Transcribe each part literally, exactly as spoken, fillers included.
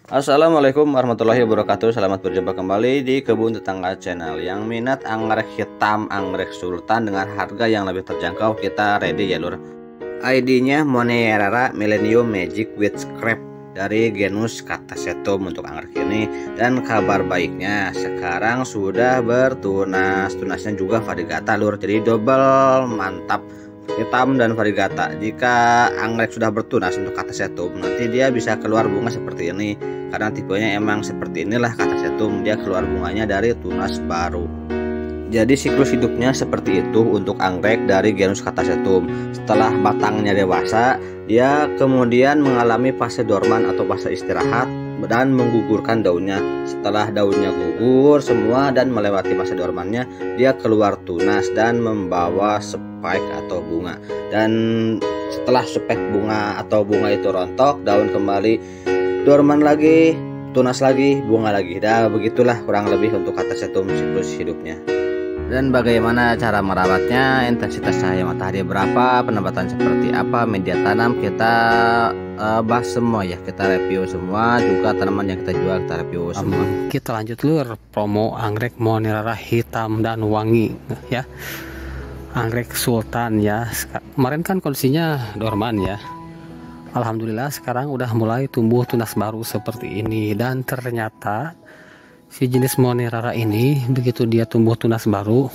Assalamualaikum warahmatullahi wabarakatuh. Selamat berjumpa kembali di Kebun Tetangga Channel. Yang minat anggrek hitam, anggrek sultan dengan harga yang lebih terjangkau, kita ready ya lur. I D-nya Monniera Millennium Magic with Scrap dari genus Catasetum untuk anggrek ini. Dan kabar baiknya sekarang sudah bertunas, tunasnya juga variegata lur. Jadi double mantap, hitam dan variegata. Jika anggrek sudah bertunas untuk Catasetum, nanti dia bisa keluar bunga seperti ini. Karena tipenya emang seperti inilah Catasetum, dia keluar bunganya dari tunas baru. Jadi siklus hidupnya seperti itu untuk anggrek dari genus Catasetum. Setelah batangnya dewasa, dia kemudian mengalami fase dorman atau fase istirahat dan menggugurkan daunnya. Setelah daunnya gugur semua dan melewati masa dormannya, dia keluar tunas dan membawa spike atau bunga. Dan setelah spike bunga atau bunga itu rontok, daun kembali dorman lagi, tunas lagi, bunga lagi. Dah begitulah kurang lebih untuk Catasetum siklus hidupnya. Dan bagaimana cara merawatnya, intensitas cahaya matahari berapa, penempatan seperti apa, media tanam, kita uh, bahas semua ya, kita review semua, juga tanaman yang kita jual kita review semua. Um, kita lanjut lur, promo anggrek Monniera hitam dan wangi ya, anggrek sultan ya. Kemarin kan kondisinya dorman ya, alhamdulillah sekarang udah mulai tumbuh tunas baru seperti ini. Dan ternyata si jenis Monniera ini begitu dia tumbuh tunas baru,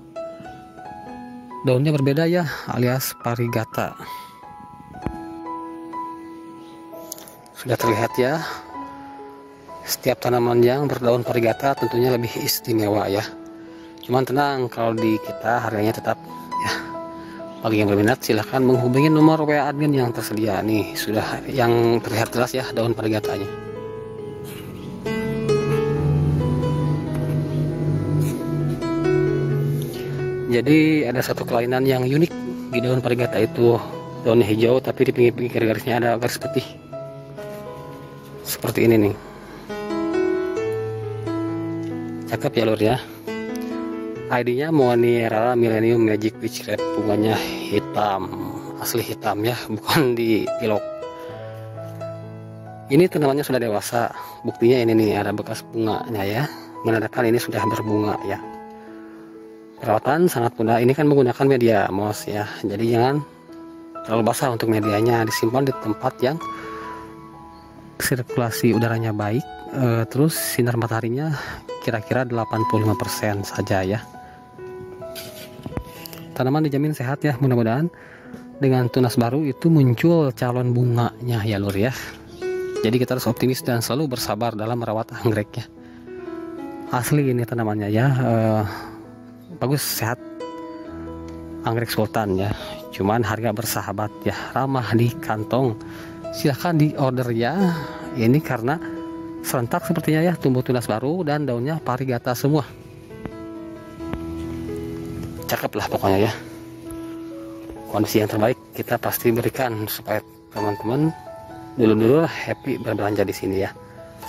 daunnya berbeda ya, alias variegata. Sudah terlihat ya, setiap tanaman yang berdaun variegata tentunya lebih istimewa ya. Cuman tenang, kalau di kita harganya tetap ya. Bagi yang berminat silahkan menghubungi nomor W A admin yang tersedia. Nih sudah yang terlihat jelas ya daun variegatanya. Jadi ada satu kelainan yang unik di daun variegata itu, daunnya hijau tapi di pinggir-pinggir garisnya ada garis putih seperti ini nih. Cakep ya lur ya. I D-nya Monniera Millennium Magic with Scrap, bunganya hitam, asli hitam ya, bukan di pilok. Ini tanamannya sudah dewasa, buktinya ini nih ada bekas bunganya ya, menandakan ini sudah berbunga ya. Perawatan sangat mudah, ini kan menggunakan media moss ya, jadi jangan terlalu basah untuk medianya, disimpan di tempat yang sirkulasi udaranya baik, e, terus sinar mataharinya kira-kira delapan puluh lima persen saja ya. Tanaman dijamin sehat ya, mudah-mudahan dengan tunas baru itu muncul calon bunganya ya lur ya. Jadi kita harus optimis dan selalu bersabar dalam merawat anggreknya. Asli ini tanamannya ya, e, bagus, sehat, anggrek sultan ya. Cuman harga bersahabat ya, ramah di kantong. Silahkan di order ya. Ini karena serentak sepertinya ya, tumbuh tunas baru dan daunnya variegata semua. Cakep lah pokoknya ya. Kondisi yang terbaik kita pasti berikan supaya teman-teman dulu-dulu happy berbelanja di sini ya.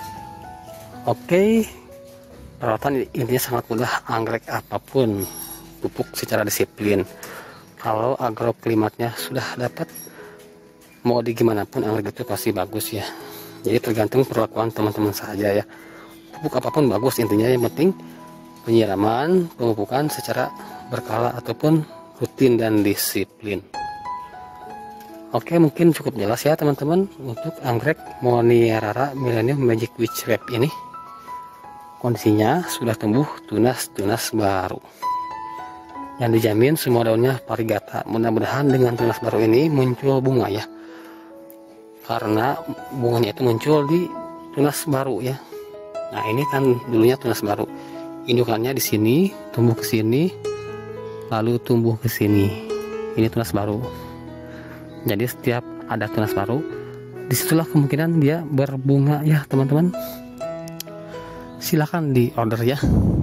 Oke. Perawatan intinya sangat mudah, anggrek apapun pupuk secara disiplin. Kalau agroklimatnya sudah dapat, mau di gimana pun anggrek itu pasti bagus ya. Jadi tergantung perlakuan teman-teman saja ya. Pupuk apapun bagus, intinya yang penting penyiraman, pemupukan secara berkala ataupun rutin dan disiplin. Oke, mungkin cukup jelas ya teman-teman untuk anggrek Monniera Millennium Magic with Scrap ini. Kondisinya sudah tumbuh tunas-tunas baru yang dijamin semua daunnya variegata. Mudah-mudahan dengan tunas baru ini muncul bunga ya, karena bunganya itu muncul di tunas baru ya. Nah ini kan dulunya tunas baru, indukannya di sini tumbuh ke sini lalu tumbuh ke sini, ini tunas baru. Jadi setiap ada tunas baru, disitulah kemungkinan dia berbunga ya teman-teman. Silahkan di order ya.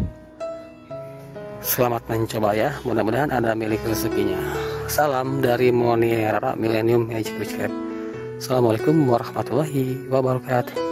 Selamat mencoba ya, mudah-mudahan ada milik rezekinya. Salam dari Monniera Millennium Magic with Scrap. Assalamualaikum warahmatullahi wabarakatuh.